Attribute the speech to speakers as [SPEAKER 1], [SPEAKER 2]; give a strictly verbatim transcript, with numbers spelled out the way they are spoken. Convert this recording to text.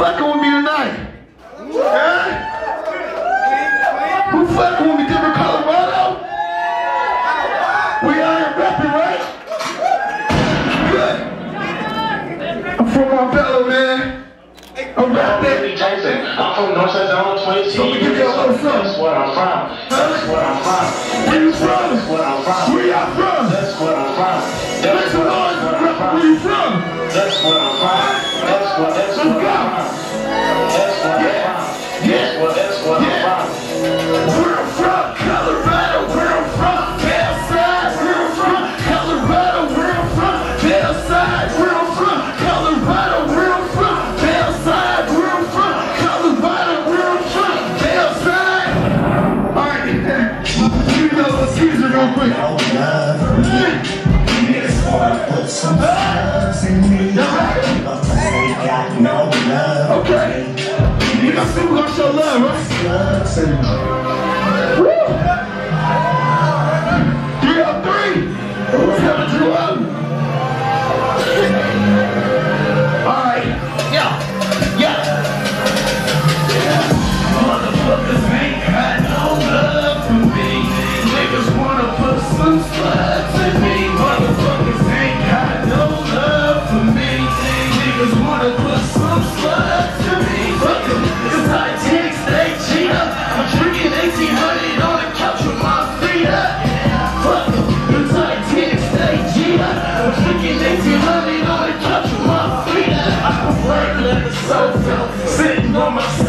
[SPEAKER 1] fucking with me tonight? Huh? Who fucking with me? Denver, Colorado? We out here rapping, right? Good. I'm from Marbella, man. I'm rapping.
[SPEAKER 2] I'm from Northside Zone twenty-two.
[SPEAKER 1] So we give y'all a little something.
[SPEAKER 2] That's what I'm from. That's what I'm from.
[SPEAKER 1] Where you from?
[SPEAKER 2] That's what I'm from.
[SPEAKER 1] Where y'all from?
[SPEAKER 2] That's what I'm from.
[SPEAKER 1] Make some noise. Where you from?
[SPEAKER 2] That's what I'm from. That's what that's what I'm from. That's what I'm from. That's what that's what I'm from.
[SPEAKER 1] Where I'm from, Colorado. Where I'm from, Downside. Where I'm from, Colorado. Where I'm from, Downside. Where I'm from, Colorado. Where I'm from, Downside. Where I'm from, Colorado. Where I'm from, Downside. All right, you know, excuse me real quick.
[SPEAKER 3] Put some slugs in me. They got no love.
[SPEAKER 1] Okay. You got people gonna show love, right?
[SPEAKER 3] Slugs in me.
[SPEAKER 1] Woo! Three on three. Seven two up. All right. Yeah. Yeah. Motherfuckers ain't got no love for me. Niggas wanna put some slugs in me. Motherfuckers ain't got no love for me. Niggas wanna put some slugs to me. Fuck em, it's Titanic, stay cheater. I'm drinking eighteen hundred on the couch with my feet up. Fuck em, it's Titanic, stay cheater. I'm drinking eighteen hundred on the couch with my feet up. I prefer to let the soul feel sitting on my